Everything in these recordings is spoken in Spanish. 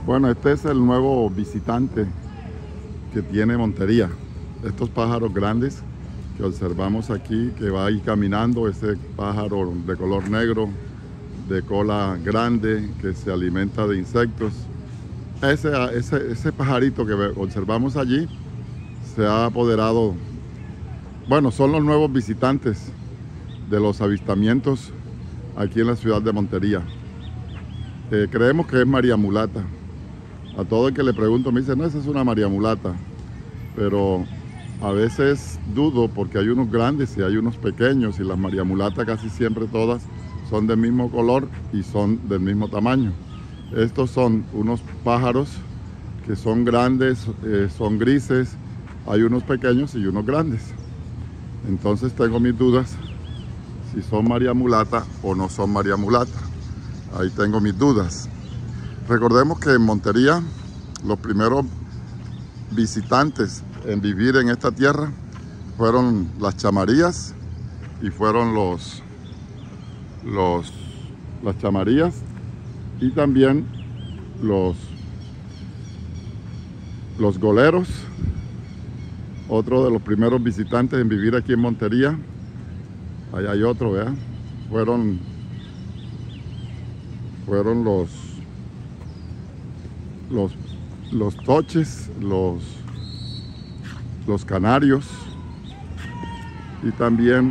Bueno, este es el nuevo visitante que tiene Montería. Estos pájaros grandes que observamos aquí, que va ahí caminando, ese pájaro de color negro, de cola grande, que se alimenta de insectos. Ese pajarito que observamos allí se ha apoderado, bueno, son los nuevos visitantes de los avistamientos aquí en la ciudad de Montería. Creemos que es María Mulata. A todo el que le pregunto me dice, no, esa es una María Mulata. Pero a veces dudo porque hay unos grandes y hay unos pequeños, y las María Mulata casi siempre todas son del mismo color y son del mismo tamaño. Estos son unos pájaros que son grandes, son grises, hay unos pequeños y unos grandes. Entonces tengo mis dudas si son María Mulata o no son María Mulata. Ahí tengo mis dudas. Recordemos que en Montería los primeros visitantes en vivir en esta tierra fueron las chamarías, y fueron las chamarías y también los goleros. Otro de los primeros visitantes en vivir aquí en Montería, ahí hay otro, ¿verdad? Fueron los toches, los canarios y también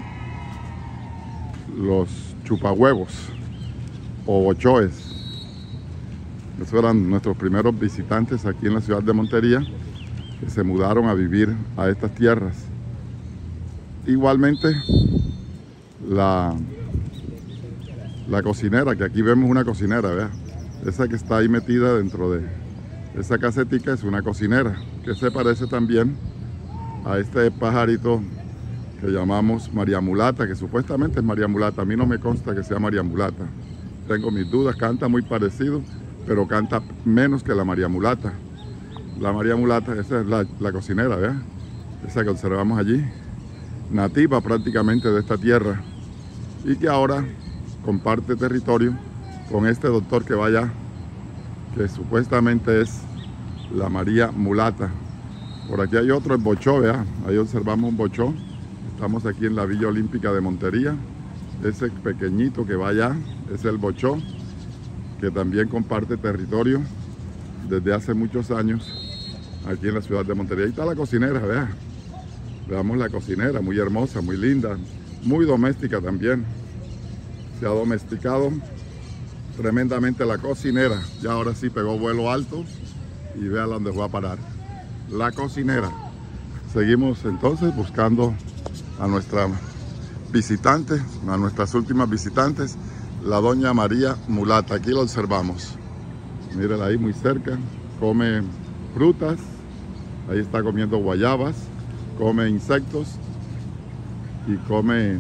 los chupahuevos o bochoes. Esos eran nuestros primeros visitantes aquí en la ciudad de Montería, que se mudaron a vivir a estas tierras. Igualmente la cocinera, que aquí vemos una cocinera, ¿vea? Esa que está ahí metida dentro de esa casetica es una cocinera, que se parece también a este pajarito que llamamos María Mulata, que supuestamente es María Mulata. A mí no me consta que sea María Mulata. Tengo mis dudas, canta muy parecido, pero canta menos que la María Mulata. La María Mulata, esa es la cocinera, ¿vea? Esa que observamos allí, nativa prácticamente de esta tierra, y que ahora comparte territorio con este doctor que va allá, que supuestamente es la María Mulata. Por aquí hay otro, el bochó, ¿vea? Ahí observamos un bochó. Estamos aquí en la Villa Olímpica de Montería. Ese pequeñito que va allá es el bochó, que también comparte territorio desde hace muchos años aquí en la ciudad de Montería. Ahí está la cocinera, vea. Veamos la cocinera, muy hermosa, muy linda, muy doméstica también. Se ha domesticado tremendamente la cocinera. Ya ahora sí pegó vuelo alto, y vea dónde va a parar. La cocinera. Seguimos entonces buscando a nuestra visitante, a nuestras últimas visitantes, la doña María Mulata. Aquí la observamos. Mírenla ahí muy cerca. Come frutas. Ahí está comiendo guayabas. Come insectos. Y come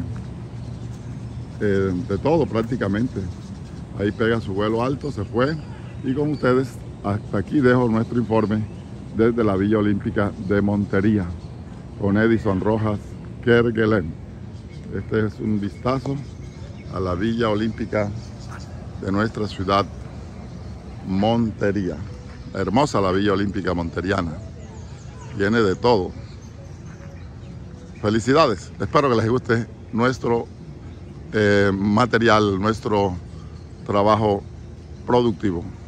de todo prácticamente. Ahí pega su vuelo alto, se fue. Y con ustedes, hasta aquí dejo nuestro informe desde la Villa Olímpica de Montería, con Edison Rojas Kerguelen. Este es un vistazo a la Villa Olímpica de nuestra ciudad, Montería. Hermosa la Villa Olímpica monteriana. Tiene de todo. Felicidades. Espero que les guste nuestro material, nuestro trabajo productivo.